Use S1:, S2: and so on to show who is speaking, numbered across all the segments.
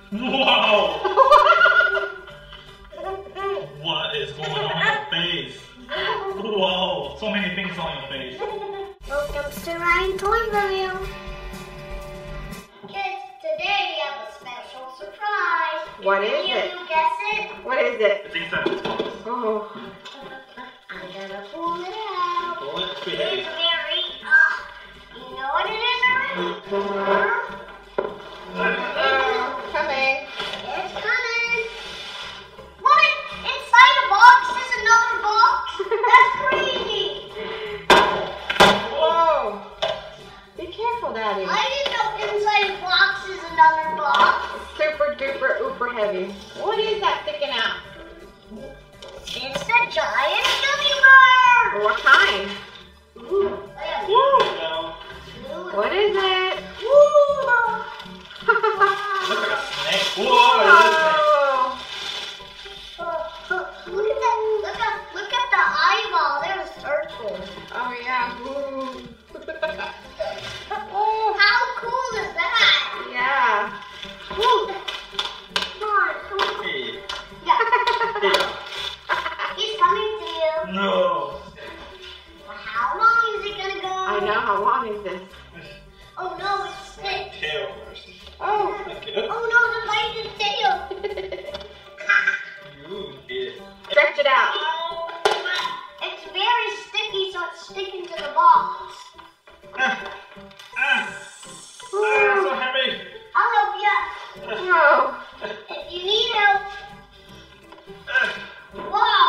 S1: Whoa! What is going on your face? Whoa! So many things on your face.
S2: Welcome to Ryan Toy Review. Kids, today we have a special surprise.
S3: What is
S2: Can
S3: it?
S2: you guess it?
S3: What is it?
S1: It's inside this box.
S3: Oh.
S2: I'm gonna pull it out.
S1: Pull it. It's pretty
S2: It's
S1: heavy.
S2: very, you know what it is already?
S3: Coming.
S2: It's coming. What? Inside a box is another box? That's crazy.
S3: Whoa. Be careful, Daddy.
S2: I didn't know inside a box is another box.
S3: Super duper uber heavy. What is that sticking out?
S2: It's the giant gummy bear.
S3: What kind?
S1: Woo!
S3: What is it?
S1: Looks like a snake. Whoa!
S2: Look at the eyeball. There's circles.
S3: Oh yeah. Ooh.
S2: How cool is that?
S3: Yeah.
S2: Woo. Come on.
S1: Hey.
S2: Yeah.
S1: Hey.
S2: He's coming to you.
S1: No.
S2: How long is it gonna go?
S3: I know. How long is this?
S2: Oh no, it's stick.
S1: Tail first.
S3: Oh.
S1: Okay.
S2: Oh no, the bite is tail.
S1: You did.
S3: Stretch it out.
S2: It's very sticky, so it's sticking to the box.
S1: So heavy.
S2: I'll help you.
S3: Whoa.
S2: If you need help. Wow,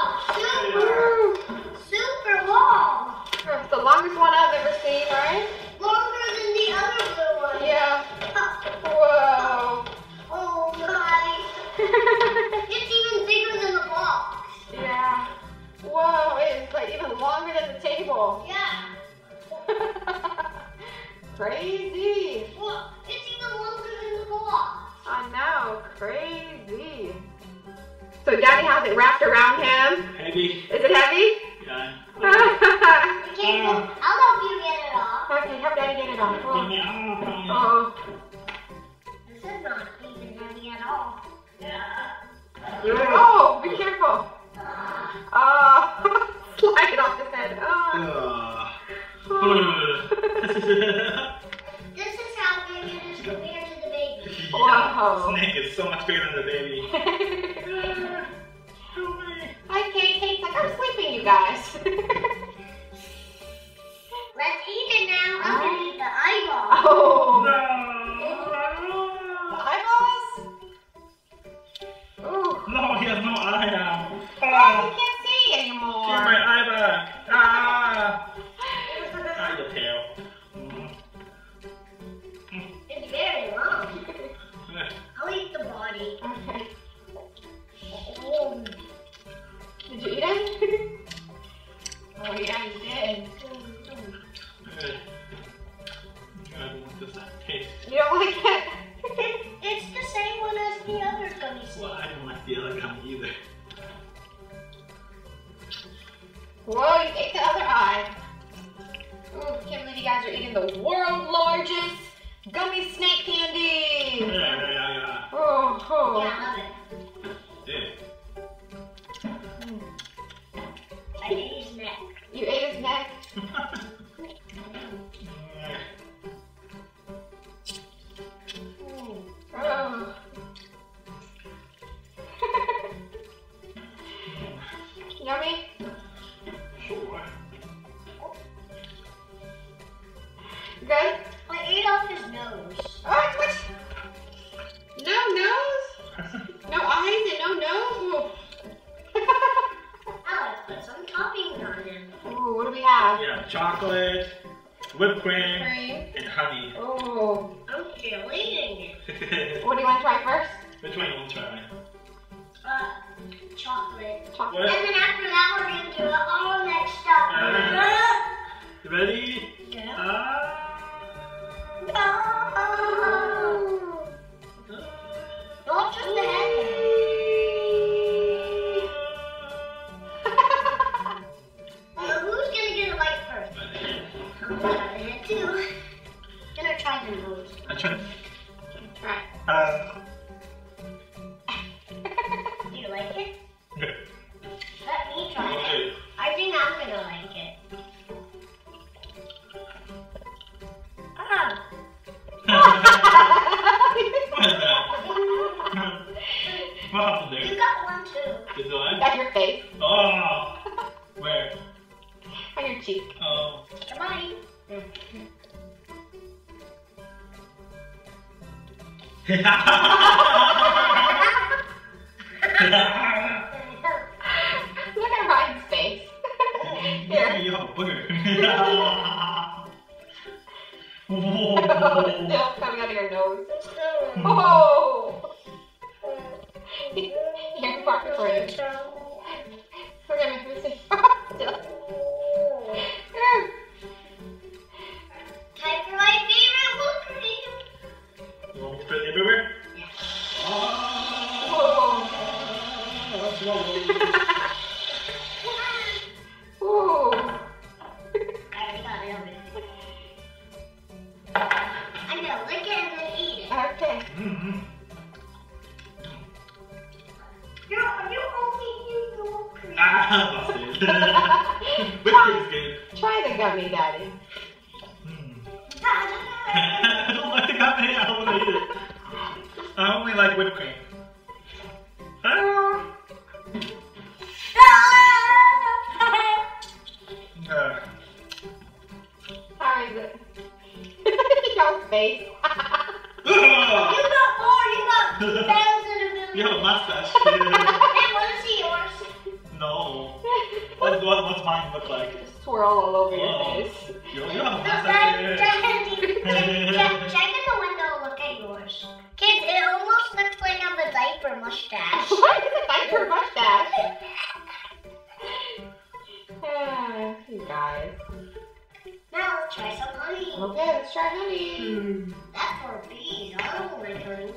S2: super long.
S3: It's the longest one I've ever seen, right?
S2: Longer than the other blue one.
S3: Yeah. Whoa.
S2: Oh my. It's even bigger than the box.
S3: Yeah. Whoa, it's like even longer than the table.
S2: Yeah.
S3: Crazy.
S2: Well, it's even longer than the box.
S3: I know, crazy. So Daddy has it wrapped around him.
S1: Heavy.
S3: Is it heavy?
S1: Yeah.
S2: Okay, well, I'll help you get it off.
S3: Okay, help Daddy get it off.
S1: Give
S3: Oh.
S1: me out.
S3: Oh.
S2: This is not even heavy at all.
S3: Oh, be careful. Oh, slide it off his head. Oh.
S2: This is how big it is compared to the baby.
S3: Whoa.
S1: Snake is so much bigger than the baby.
S3: Hi, Kate. Kate's like, I'm sleeping, you guys.
S2: Let's eat it now. I'm gonna eat the eyeball.
S3: Oh.
S1: No.
S3: The eyeballs? Oh.
S1: No, he has no eye now.
S3: Oh, you can't see
S1: Give
S3: anymore.
S1: my eye back. Ah. Your tail.
S2: It's very long. I'll eat the body.
S3: Okay.
S2: Oh.
S3: Did you eat it? Oh, yeah, you did.
S1: I don't want this to taste.
S3: You don't like it?
S2: It's the same one as the other gummy snake.
S1: Well, I don't want to feel like I'm either.
S3: Whoa, you ate the other eye. Ooh, can't believe you guys are eating the world's largest gummy snake candy.
S1: Yeah.
S3: Oh, oh.
S2: Yeah, I love it.
S1: Dude.
S2: I ate his neck.
S3: You ate his neck? Oh. Yummy?
S1: Sure.
S3: Good?
S2: I ate off his nose.
S3: Oh, what? No nose? No eyes and no nose?
S2: I like to put some toppings on him.
S3: Ooh, what do we have?
S1: Yeah, chocolate, whipped cream,
S3: Cream.
S1: and honey.
S3: Oh.
S2: I'm still eating it.
S3: What do you want to try first?
S1: Which one you want to try?
S2: Chocolate.
S3: Chocolate.
S1: What?
S2: And then after that, we're going to do it all next up.
S1: You ready?
S2: Yeah. Not just the head. Who's going to get a bite first? I'm going to try the head too. I'm going to try the nose.
S1: I try.
S3: Try. On your cheek.
S1: Oh.
S2: Goodbye.
S3: Look at Ryan's face. Here.
S1: You have a booger.
S3: Still coming out of your nose. Oh! Here, part for you. Look at me, let me see. Still.
S2: Time for my favorite whipped cream.
S1: You want me to put it everywhere?
S3: Yeah.
S1: Oh.
S3: Whoa. Ooh.
S2: I already got it over. I'm gonna lick it and then eat it.
S3: Okay.
S1: Mm-hmm.
S2: You only use the whipped cream.
S1: Ah, busted. Whipped cream is good.
S3: Try the gummy, Daddy.
S1: I don't like the gummy. I don't want to eat it. I only like whipped cream. Huh?
S3: How is it? Your face.
S2: You got more. You got thousands of millions.
S1: You have a mustache.
S2: Hey, want to see yours?
S1: No. What's mine look like?
S3: Swirl all over your
S1: Oh.
S3: face.
S1: You have a mustache.
S2: Check in the window. Look at yours. Kids, it almost looks like I have a diaper mustache.
S3: What is a diaper mustache? You guys.
S2: Now let's try some honey.
S3: Okay, let's try honey.
S2: That's for bees. I don't like honey.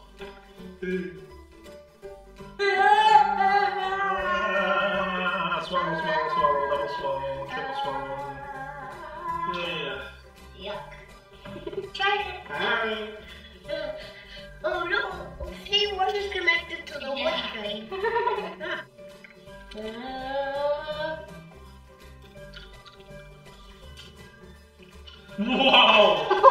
S1: Swallow, swallow, swallow, double swallow, triple swallow. Yeah.
S2: Yuck. Try it. Oh no. See, one is connected to the whipped cream.
S1: Whoa!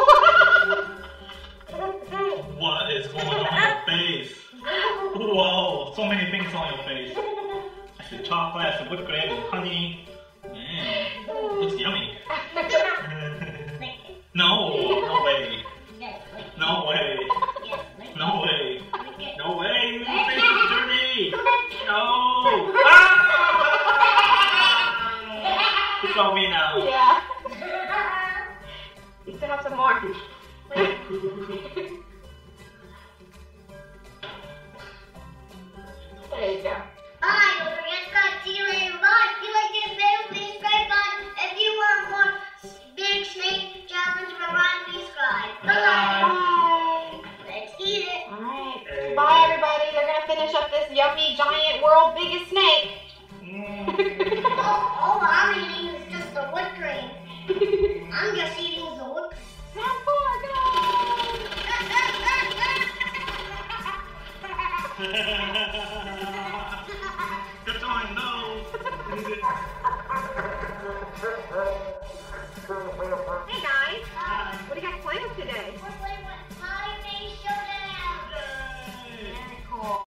S1: What is going on your face? Whoa, so many things on your face. I see chocolate, I see whipped cream, and honey. Man, looks yummy. No, no way.
S2: Yes, lick.
S1: No way.
S2: Yes, lick.
S1: No way.
S2: Lick it.
S1: No way. Your face is dirty. No. Ah! It's on me now.
S3: Yeah. You still have some more. There you go.
S2: Bye, don't forget to see you later. Bye. If you like this video, please subscribe. Bye. If you want more big snake challenge from Ryan, please subscribe. Bye.
S3: Bye.
S2: Let's eat it.
S3: Alright. Bye, everybody. They're going to finish up this yummy, giant, world biggest snake.
S2: All I'm eating is just the whipped cream. I'm just eating the whipped cream.
S3: Have fun,
S1: It's on my nose.
S3: Hey, guys. What do you guys play?